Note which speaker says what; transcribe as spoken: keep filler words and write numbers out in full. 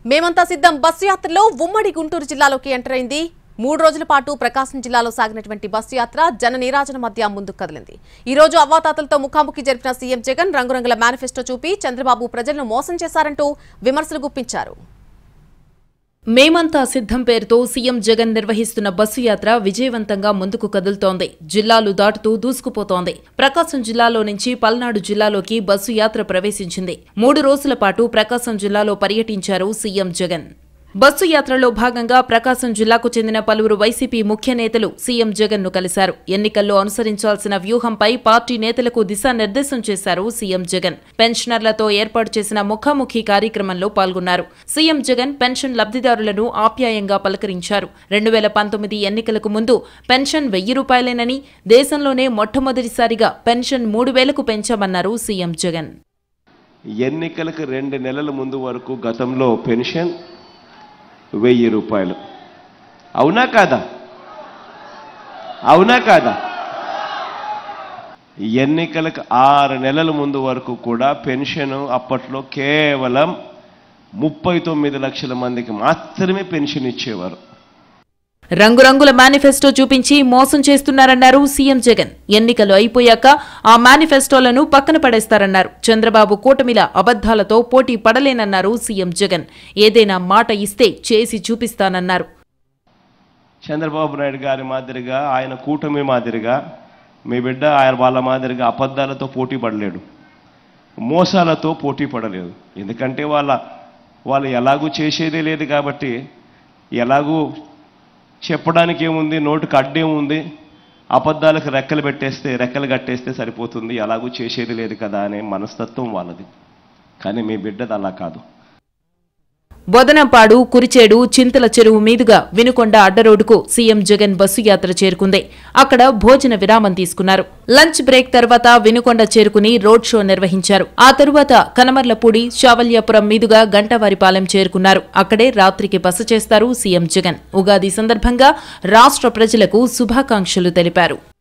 Speaker 1: మేమంతా సిద్ధం బస్సు యాత్రలో ఉమ్మడి గుంటూరు జిల్లాలోకి ఎంటర్ అయింది. మూడు రోజుల పాటు ప్రకాశం జిల్లాలో సాగినటువంటి బస్సు యాత్ర జన నీరాజన మధ్య ముందుకు కదిలింది. ఈ రోజు అవ్వాతాతలతో ముఖాముఖి జరిపిన సీఎం జగన్ రంగురంగుల మేనిఫెస్టో చూపి చంద్రబాబు ప్రజలను మోసం చేశారంటూ విమర్శలు గుప్పించారు.
Speaker 2: మేమంతా సిద్ధం పేరుతో సీఎం జగన్ నిర్వహిస్తున్న బస్సు యాత్ర విజయవంతంగా ముందుకు కదులుతోంది. జిల్లాలు దాటుతూ దూసుకుపోతోంది. ప్రకాశం జిల్లాలో నుంచి పల్నాడు జిల్లాలోకి బస్సు యాత్ర ప్రవేశించింది. మూడు రోజుల పాటు ప్రకాశం జిల్లాలో పర్యటించారు సీఎం జగన్. బస్సు యాత్రలో భాగంగా ప్రకాశం జిల్లాకు చెందిన పలువురు వైసీపీ ముఖ్య నేతలు సీఎం జగన్ ను కలిశారు. ఎన్నికల్లో అనుసరించాల్సిన వ్యూహంపై పార్టీ నేతలకు దిశానిర్దేశం చేశారు సీఎం జగన్. పెన్షనర్లతో ఏర్పాటు చేసిన ముఖాముఖి కార్యక్రమంలో పాల్గొన్నారు. సీఎం జగన్ పెన్షన్ లబ్ధిదారులను ఆప్యాయంగా పలకరించారు. రెండు వేల పంతొమ్మిది ఎన్నికలకు ముందు పెన్షన్ వెయ్యి రూపాయలేనని, దేశంలోనే మొట్టమొదటిసారిగా పెన్షన్ మూడు వేలకు పెంచామన్నారు సీఎం జగన్.
Speaker 3: ఎన్నికలకు రెండు నెలల ముందు వరకు గతంలో పెన్షన్ వెయ్యి రూపాయలు. అవునా కాదా? అవునా కాదా? ఎన్నికలకు ఆరు నెలల ముందు వరకు కూడా పెన్షన్ అప్పట్లో కేవలం ముప్పై తొమ్మిది లక్షల మందికి మాత్రమే పెన్షన్ ఇచ్చేవారు.
Speaker 2: రంగురంగుల మేనిఫెస్టో చూపించి మోసం చేస్తున్నారన్నారు సీఎం జగన్. ఎన్నికలు అయిపోయాక ఆ మేనిఫెస్టోలను పక్కన పడేస్తారన్నారు. చంద్రబాబు కూటమిల అబద్దాలతో పోటీ పడలేనన్నారు సీఎం జగన్. ఏదైనా మాట ఇస్తే చేసి చూపిస్తానన్నారు.
Speaker 3: చంద్రబాబు నాయుడు గారి మాదిరిగా, ఆయన కూటమి మాదిరిగా మీ బిడ్డ ఆయన వాళ్ళ మాదిరిగా అబద్దాలతో పోటీ పడలేడు, మోసాలతో పోటీ పడలేదు. ఎందుకంటే వాళ్ళ వాళ్ళు ఎలాగూ చేసేదే లేదు కాబట్టి, ఎలాగూ చెప్పడానికి ఏముంది, నోటుకు అడ్డేముంది, అబద్ధాలకు రెక్కలు పెట్టేస్తే రెక్కలు కట్టేస్తే సరిపోతుంది, ఎలాగూ చేసేది లేదు కదా అనే మనస్తత్వం వాళ్ళది. కానీ మీ బిడ్డది అలా కాదు.
Speaker 2: బొదనంపాడు, కురిచేడు, చింతల చెరువు మీదుగా వినుకొండ అడ్డరోడ్డుకు సీఎం జగన్ బస్సు యాత్ర చేరుకుంది. అక్కడ భోజన విరామం తీసుకున్నారు. లంచ్ బ్రేక్ తర్వాత వినుకొండ చేరుకుని రోడ్ షో నిర్వహించారు. ఆ తరువాత కనమర్లపూడి, శావల్యాపురం మీదుగా గంటవారిపాలెం చేరుకున్నారు. అక్కడే రాత్రికి బస చేస్తారు సీఎం జగన్. ఉగాది సందర్భంగా రాష్ట్ర ప్రజలకు శుభాకాంక్షలు తెలిపారు.